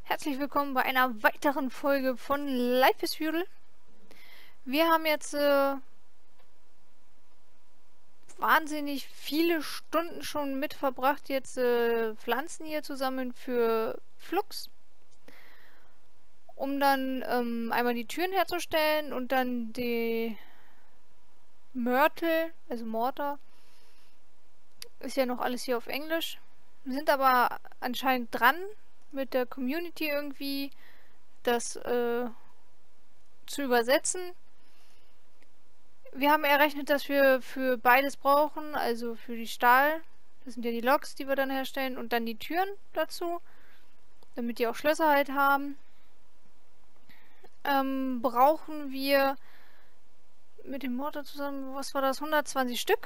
Herzlich willkommen bei einer weiteren Folge von Life is Beautiful. Wir haben jetzt wahnsinnig viele Stunden schon mit verbracht, jetzt Pflanzen hier zu sammeln für Flux, um dann einmal die Türen herzustellen und dann die Mörtel, also Mortar, ist ja noch alles hier auf Englisch. Wir sind aber anscheinend dran, mit der Community irgendwie das zu übersetzen. Wir haben errechnet, dass wir für beides brauchen, also für die Stahl, das sind ja die Loks, die wir dann herstellen, und dann die Türen dazu, damit die auch Schlösser halt haben. Brauchen wir mit dem Mortar zusammen, was war das, 120 Stück.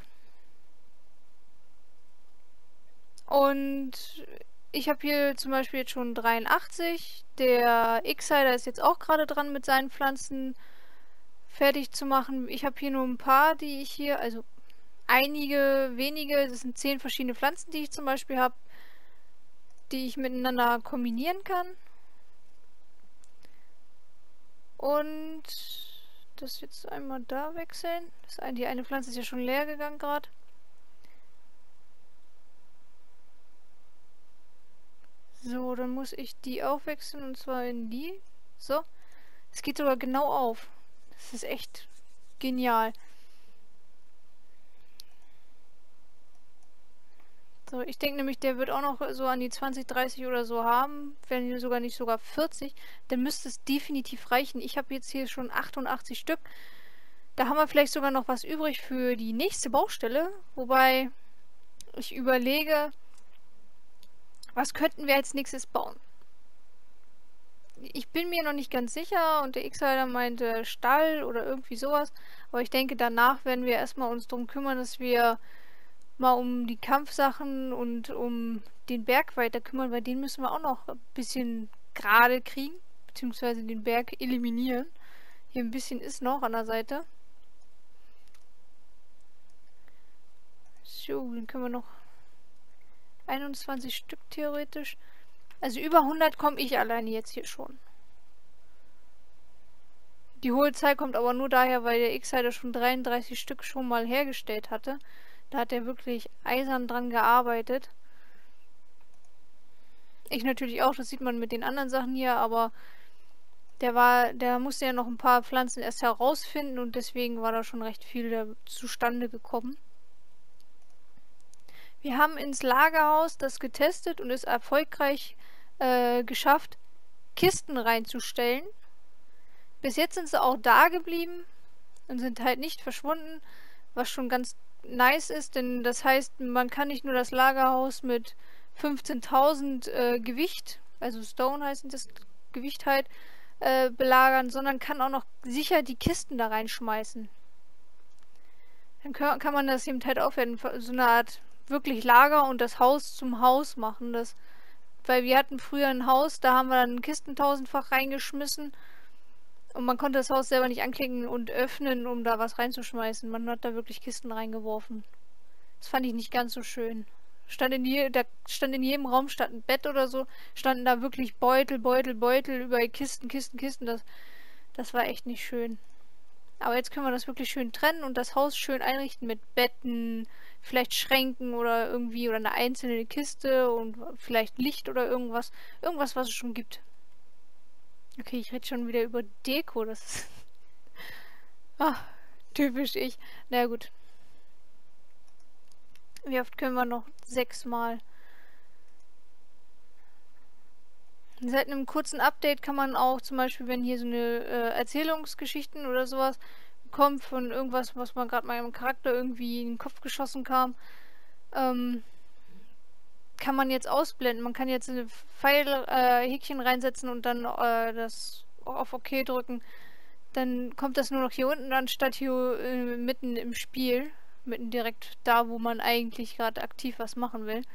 Und ich habe hier zum Beispiel jetzt schon 83. Der X-Sider ist jetzt auch gerade dran, mit seinen Pflanzen fertig zu machen. Ich habe hier nur ein paar, die ich hier, also einige wenige, das sind 10 verschiedene Pflanzen, die ich zum Beispiel habe, die ich miteinander kombinieren kann. Und das jetzt einmal da wechseln. Die eine Pflanze ist ja schon leer gegangen gerade. So, dann muss ich die auch wechseln, und zwar in die. So. Es geht sogar genau auf. Das ist echt genial. So, ich denke nämlich, der wird auch noch so an die 20, 30 oder so haben, wenn sogar nicht sogar 40. Dann müsste es definitiv reichen. Ich habe jetzt hier schon 88 Stück. Da haben wir vielleicht sogar noch was übrig für die nächste Baustelle. Wobei ich überlege, was könnten wir als nächstes bauen? Ich bin mir noch nicht ganz sicher, und der X-Sider meinte Stall oder irgendwie sowas. Aber ich denke, danach werden wir erstmal uns darum kümmern, dass wir mal um die Kampfsachen und um den Berg weiter kümmern, weil den müssen wir auch noch ein bisschen gerade kriegen, beziehungsweise den Berg eliminieren. Hier ein bisschen ist noch an der Seite. So, dann können wir noch 21 Stück theoretisch. Also über 100 komme ich alleine jetzt hier schon. Die hohe Zahl kommt aber nur daher, weil der X-Sider schon 33 Stück schon mal hergestellt hatte. Da hat er wirklich eisern dran gearbeitet. Ich natürlich auch, das sieht man mit den anderen Sachen hier, aber der musste ja noch ein paar Pflanzen erst herausfinden, und deswegen war da schon recht viel zustande gekommen. Wir haben ins Lagerhaus das getestet und es erfolgreich geschafft, Kisten reinzustellen. Bis jetzt sind sie auch da geblieben und sind halt nicht verschwunden, was schon ganz nice ist, denn das heißt, man kann nicht nur das Lagerhaus mit 15.000 Gewicht, also Stone heißt das Gewicht halt, belagern, sondern kann auch noch sicher die Kisten da reinschmeißen. Dann kann man das eben halt aufwerten, so eine Art wirklich Lager und das Haus zum Haus machen. Weil wir hatten früher ein Haus, da haben wir dann Kisten tausendfach reingeschmissen. Und man konnte das Haus selber nicht anklicken und öffnen, um da was reinzuschmeißen. Man hat da wirklich Kisten reingeworfen. Das fand ich nicht ganz so schön. Da stand in jedem Raum stand ein Bett oder so, standen da wirklich Beutel, Beutel, Beutel, überall Kisten, Kisten, Kisten. Das war echt nicht schön. Aber jetzt können wir das wirklich schön trennen und das Haus schön einrichten mit Betten, vielleicht Schränken oder irgendwie, oder eine einzelne Kiste und vielleicht Licht oder irgendwas. Irgendwas, was es schon gibt. Okay, ich rede schon wieder über Deko. Das ist... Ach, typisch ich. Na ja, gut. Wie oft können wir noch? 6 Mal. Seit einem kurzen Update kann man auch zum Beispiel, wenn hier so eine Erzählungsgeschichten oder sowas kommt von irgendwas, was man gerade meinem Charakter irgendwie in den Kopf geschossen kam, kann man jetzt ausblenden. Man kann jetzt eine Häkchen reinsetzen und dann das auf OK drücken. Dann kommt das nur noch hier unten, anstatt hier mitten im Spiel. Mitten direkt da, wo man eigentlich gerade aktiv was machen will.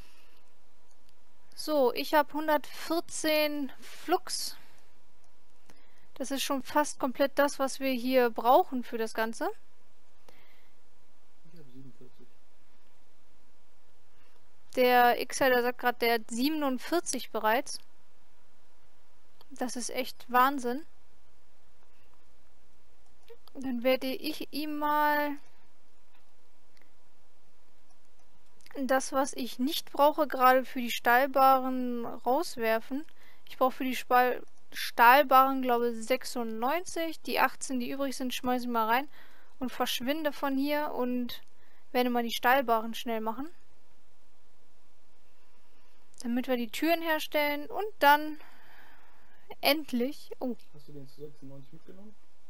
So, ich habe 114 Flux. Das ist schon fast komplett das, was wir hier brauchen für das Ganze. Ich habe 47. Der X-Sider sagt gerade, der hat 47 bereits. Das ist echt Wahnsinn. Dann werde ich ihm mal das, was ich nicht brauche, gerade für die Stahlbarren rauswerfen. Ich brauche für die Stahlbarren, glaube ich, 96. Die 18, die übrig sind, schmeiße ich mal rein und verschwinde von hier und werde mal die Stahlbarren schnell machen. Damit wir die Türen herstellen und dann endlich... Oh. Hast du den zu 96 mitgenommen?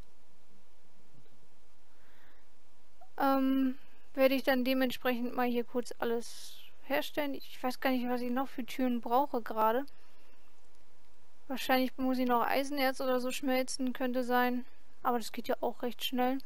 Werde ich dann dementsprechend mal hier kurz alles herstellen. Ich weiß gar nicht, was ich noch für Türen brauche gerade. Wahrscheinlich muss ich noch Eisenerz oder so schmelzen, könnte sein. Aber das geht ja auch recht schnell.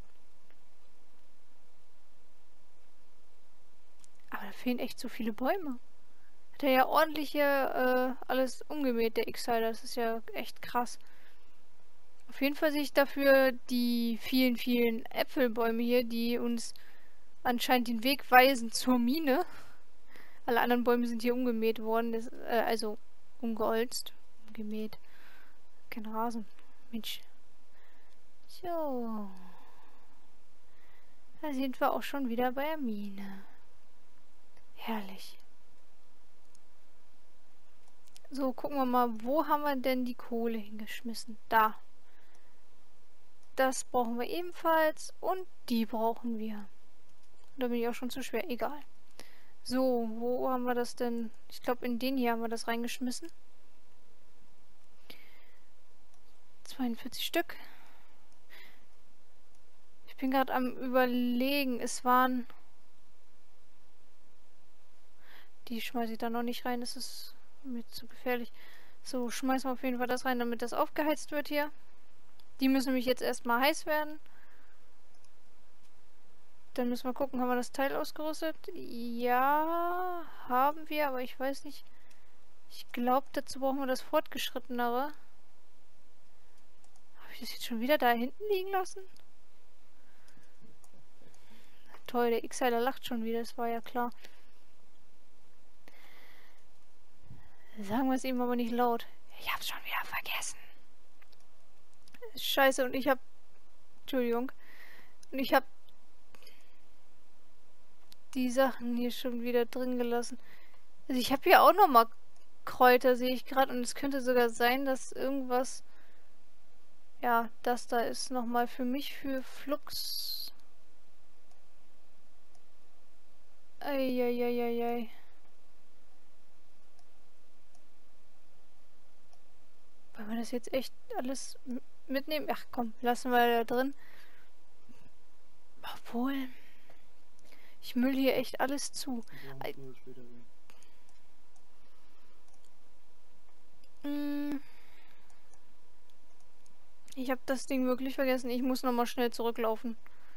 Aber da fehlen echt so viele Bäume. Hat er ja ordentlich hier alles umgemäht, der X-Hider. Das ist ja echt krass. Auf jeden Fall sehe ich dafür die vielen, vielen Äpfelbäume hier, die uns anscheinend den Weg weisen zur Mine. Alle anderen Bäume sind hier umgemäht worden, also umgeholzt. Umgemäht. Kein Rasen. Mensch. So. Da sind wir auch schon wieder bei der Mine. Herrlich. So, gucken wir mal, wo haben wir denn die Kohle hingeschmissen? Da. Das brauchen wir ebenfalls und die brauchen wir. Da bin ich auch schon zu schwer. Egal. So, wo haben wir das denn? Ich glaube, in den hier haben wir das reingeschmissen. 42 Stück. Ich bin gerade am Überlegen. Es waren... Die schmeiße ich da noch nicht rein. Das ist mir zu gefährlich. So, schmeißen wir auf jeden Fall das rein, damit das aufgeheizt wird hier. Die müssen nämlich jetzt erstmal heiß werden. Dann müssen wir gucken, haben wir das Teil ausgerüstet? Ja, haben wir, aber ich weiß nicht. Ich glaube, dazu brauchen wir das Fortgeschrittenere. Habe ich das jetzt schon wieder da hinten liegen lassen? Toll, der X-Hider lacht schon wieder, das war ja klar. Sagen wir es ihm aber nicht laut. Ich hab's schon wieder vergessen. Scheiße, und ich hab... Entschuldigung. Und ich hab die Sachen hier schon wieder drin gelassen. Also ich habe hier auch nochmal Kräuter, sehe ich gerade. Und es könnte sogar sein, dass irgendwas... Ja, das da ist nochmal für mich für Flux. Eieieiei. Wollen wir das jetzt echt alles mitnehmen? Ach komm, lassen wir da drin. Obwohl... Ich müll hier echt alles zu. Ich habe das Ding wirklich vergessen. Ich muss nochmal schnell zurücklaufen.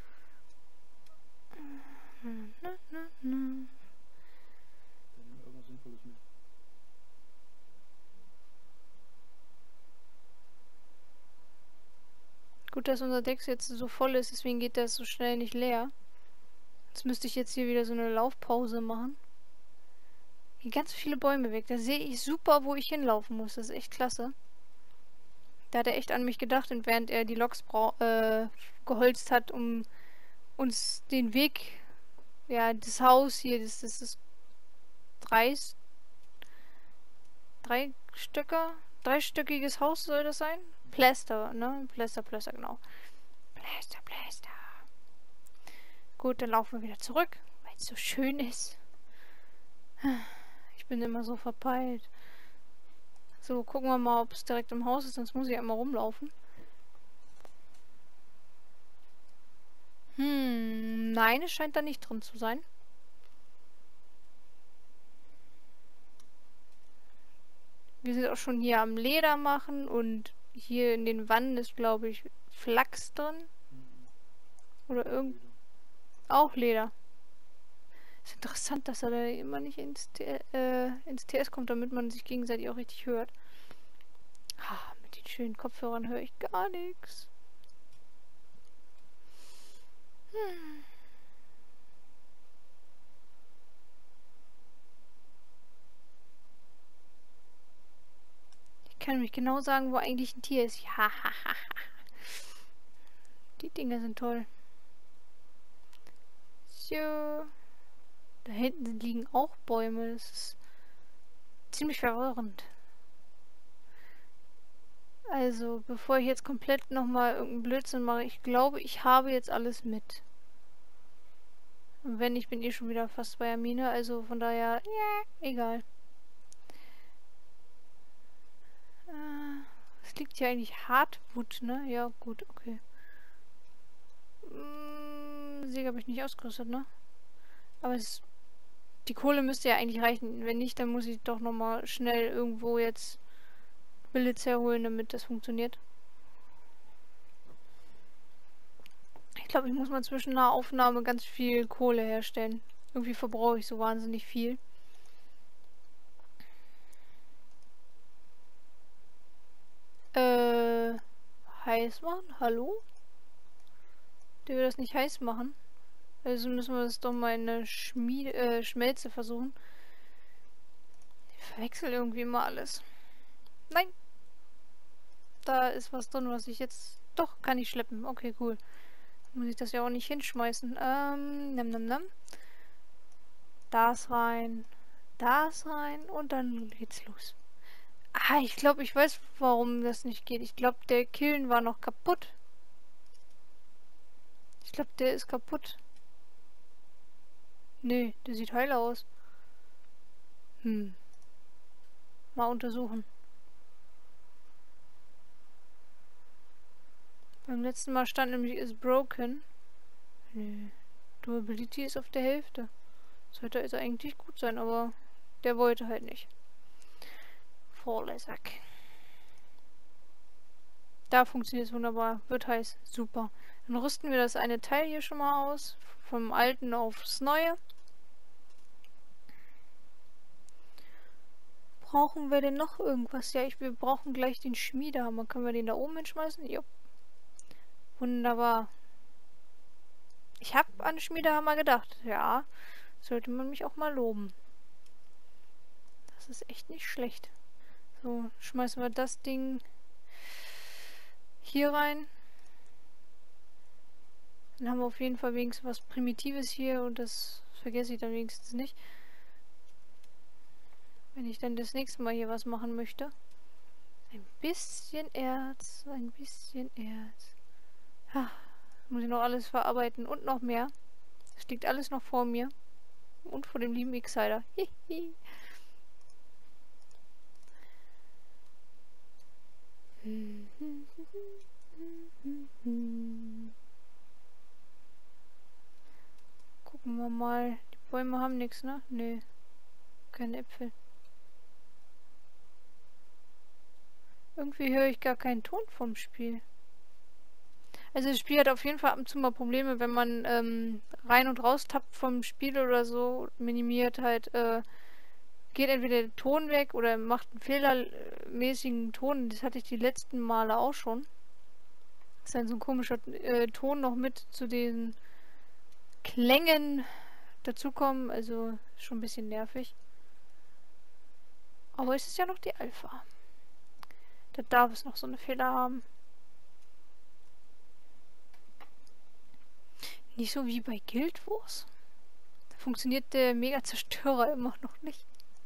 Gut, dass unser Deck jetzt so voll ist, deswegen geht das so schnell nicht leer. Jetzt müsste ich jetzt hier wieder so eine Laufpause machen. Hier ganz viele Bäume weg. Da sehe ich super, wo ich hinlaufen muss. Das ist echt klasse. Da hat er echt an mich gedacht, und während er die Loks geholzt hat, um uns den Weg, ja, das Haus hier, das ist dreistöckiges Haus soll das sein? Pläster, ne? Pläster, genau. Pläster. Gut, dann laufen wir wieder zurück, weil es so schön ist. Ich bin immer so verpeilt. So, gucken wir mal, ob es direkt im Haus ist, sonst muss ich einmal rumlaufen. Nein, es scheint da nicht drin zu sein. Wir sind auch schon hier am Leder machen und hier in den Wannen ist, glaube ich, Flachs drin. Oder irgend... Auch Leder. Ist interessant, dass er da immer nicht ins TS kommt, damit man sich gegenseitig auch richtig hört. Mit den schönen Kopfhörern höre ich gar nichts. kann nämlich genau sagen, wo eigentlich ein Tier ist. Ja, die Dinger sind toll. So. Da hinten liegen auch Bäume. Das ist ziemlich verwirrend. Also, bevor ich jetzt komplett nochmal irgendeinen Blödsinn mache, ich glaube, ich habe jetzt alles mit. Und wenn, ich bin eh schon wieder fast bei der Mine, also von daher, ja, egal. Es liegt hier eigentlich Hardwood, ne? Ja, gut, okay. Säge habe ich nicht ausgerüstet, ne? Aber die Kohle müsste ja eigentlich reichen. Wenn nicht, dann muss ich doch nochmal schnell irgendwo jetzt Billets herholen, damit das funktioniert. Ich glaube, ich muss mal zwischen einer Aufnahme ganz viel Kohle herstellen. Irgendwie verbrauche ich so wahnsinnig viel. Heiß machen? Hallo? Der will das nicht heiß machen. Also müssen wir das doch mal in eine Schmelze versuchen. Ich verwechsel irgendwie immer alles. Nein! Da ist was drin, was ich jetzt... Doch, kann ich schleppen. Okay, cool. Muss ich das ja auch nicht hinschmeißen. Nam. Das rein. Das rein. Und dann geht's los. Ah, ich glaube, ich weiß, warum das nicht geht. Ich glaube, der Kiln war noch kaputt. Ich glaube, der ist kaputt. Nee, der sieht heil aus. Mal untersuchen. Beim letzten Mal stand nämlich, ist broken. Nee. Durability ist auf der Hälfte. Sollte also eigentlich gut sein, aber der wollte halt nicht. Vorlesack. Da funktioniert es wunderbar. Wird heiß. Super. Dann rüsten wir das eine Teil hier schon mal aus. Vom alten aufs neue. Brauchen wir denn noch irgendwas? Ja, wir brauchen gleich den Schmiedehammer. Können wir den da oben hinschmeißen? Jo. Wunderbar. Ich habe an Schmiedehammer gedacht. Ja, sollte man mich auch mal loben. Das ist echt nicht schlecht. So, schmeißen wir das Ding hier rein. Dann haben wir auf jeden Fall wenigstens was Primitives hier und das vergesse ich dann wenigstens nicht. Wenn ich dann das nächste Mal hier was machen möchte. Ein bisschen Erz, ein bisschen Erz. Ha, muss ich noch alles verarbeiten und noch mehr. Das liegt alles noch vor mir. Und vor dem lieben X-Sider. Hihi. Gucken wir mal. Die Bäume haben nichts, ne? Nö. Keine Äpfel. Irgendwie höre ich gar keinen Ton vom Spiel. Also das Spiel hat auf jeden Fall ab und zu mal Probleme, wenn man rein und raus tappt vom Spiel oder so, minimiert halt, geht entweder der Ton weg oder macht einen fehlermäßigen Ton. Das hatte ich die letzten Male auch schon. Dass dann so ein komischer Ton noch mit zu den Klängen dazukommen. Also schon ein bisschen nervig. Aber es ist ja noch die Alpha. Da darf es noch so eine Fehler haben. Nicht so wie bei Guild Wars. Da funktioniert der Mega-Zerstörer immer noch nicht.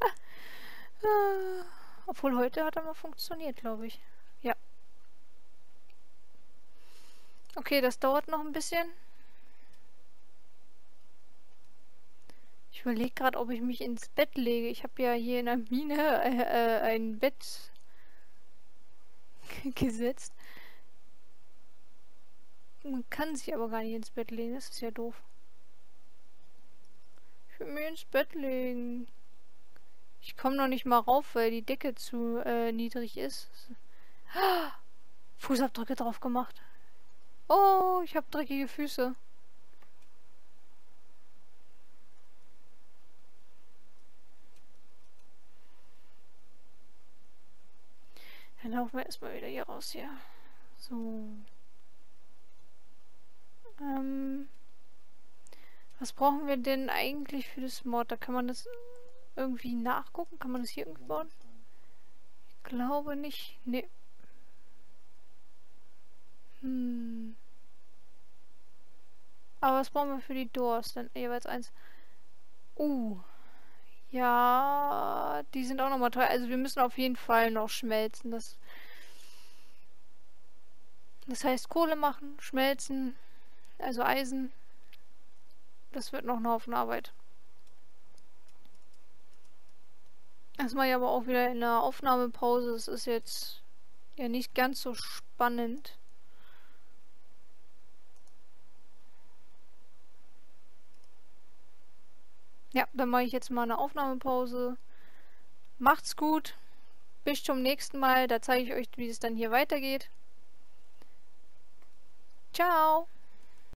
Obwohl heute hat er mal funktioniert, glaube ich. Ja. Okay, das dauert noch ein bisschen. Ich überlege gerade, ob ich mich ins Bett lege. Ich habe ja hier in der Mine ein Bett gesetzt. Man kann sich aber gar nicht ins Bett legen. Das ist ja doof. Ich will mir ins Bett legen. Ich komme noch nicht mal rauf, weil die Decke zu niedrig ist. Fußabdrücke drauf gemacht. Oh, ich habe dreckige Füße. Dann laufen wir erstmal wieder hier raus hier. So. Was brauchen wir denn eigentlich für das Mod? Da kann man das irgendwie nachgucken. Kann man das hier irgendwie bauen? Ich glaube nicht. Nee. Aber was brauchen wir für die Doors? Dann jeweils eins. Ja, die sind auch nochmal teuer. Also wir müssen auf jeden Fall noch schmelzen. Das heißt Kohle machen, schmelzen, also Eisen. Das wird noch ein Haufen Arbeit. Das mache ich aber auch wieder in der Aufnahmepause. Das ist jetzt ja nicht ganz so spannend. Ja, dann mache ich jetzt mal eine Aufnahmepause. Macht's gut. Bis zum nächsten Mal. Da zeige ich euch, wie es dann hier weitergeht. Ciao.